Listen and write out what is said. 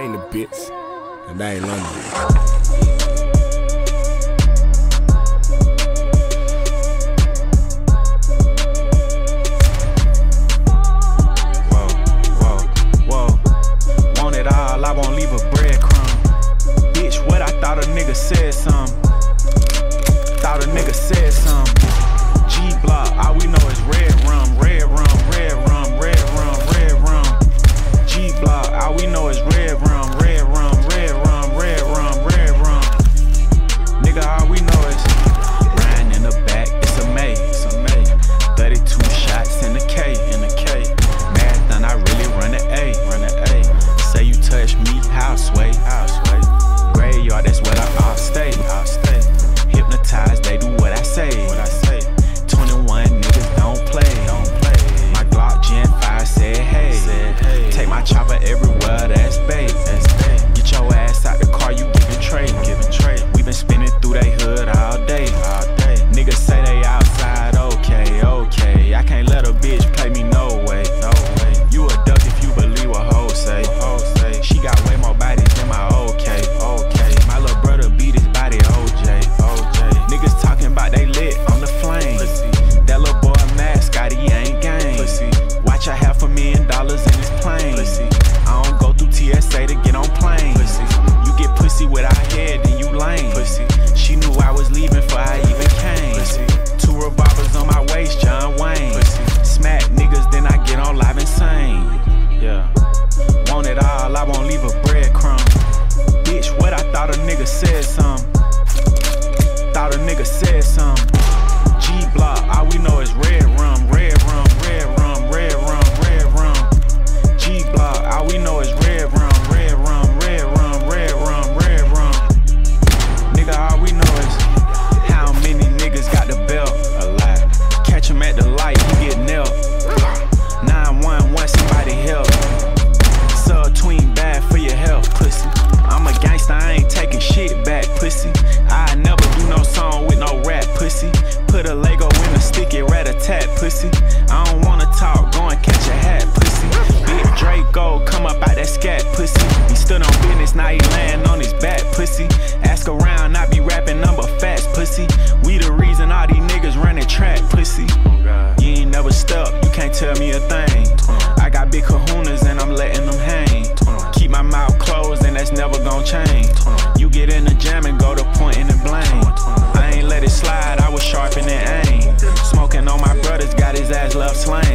ain't the bitch, and I ain't London. I won't leave a breadcrumb. Bitch, what I thought a nigga said some. Thought a nigga said some. G-Block, all we know is red rum, red rum, red rum, red rum, red rum. G-Block, all we know is red rum, red rum, red rum, red rum, red rum. Nigga, all we know is riding in the back, it's a May, it's a May. 32 shots in the K, in the K. Marathon, I really run the A, run the A. Say you touch me, I'll sway, I'll sway. Graveyard, that's where I'll stay, I'll stay. Hypnotized, they do what I say, what I say. 21 niggas don't play, don't play. My Glock Gen 5 said hey, take my chopper everywhere, that's bait, that's bait. Get your ass out the car, you giving trade, giving trade. We been spinning through they hood all day, all day. Niggas say they outside, okay, okay. I can't let a bitch play me, no way, no way. You a duck if you believe what hoes say. She got way more bodies than my okay, okay. My little brother beat his body, OJ, OJ. Niggas talking about they lit on the flame. Pussy. That little boy mad, Scotty ain't game. Pussy. Watch, I have $1 million in his plane. Pussy. I don't go through TSA to get on planes. Pussy. You get pussy without head, then you lame. Pussy. She knew I was leaving before I even came. Pussy. 2 revolvers on my waist, John Wayne. Pussy. Smack niggas, then I get on live insane. Yeah. Want it all, I won't leave a breadcrumb. Bitch, what I thought a nigga said some. Thought a nigga said some. G-Block, all we know is red rum, red rum, red rum, red rum, red rum. G-Block, all we know is red rum, red rum, red rum, red rum, red rum. Nigga, all we know is how many niggas got the belt. A lot. Catch him at the light, he get nailed. 911, somebody help. Tween bad for your health, pussy. I'm a gangster, I ain't taking shit back, pussy. I never do no song with no rap, pussy. Put a Lego in a sticky rat-a-tat, pussy. I don't wanna talk, go and catch a hat, pussy. Big Draco, come up out that scat, pussy. He stood on business, now he laying on his back, pussy. Ask around, I be rapping number facts, pussy. We the reason all these niggas running track, pussy. You ain't never stuck, you can't tell me a thing. I got big kahunas and I'm letting them hang. Keep my mouth closed and that's never gon' change. You get in the jam and go to pointing and blame. I ain't let it slide, I was sharpening aim. Smoking on my brothers, got his ass left slain.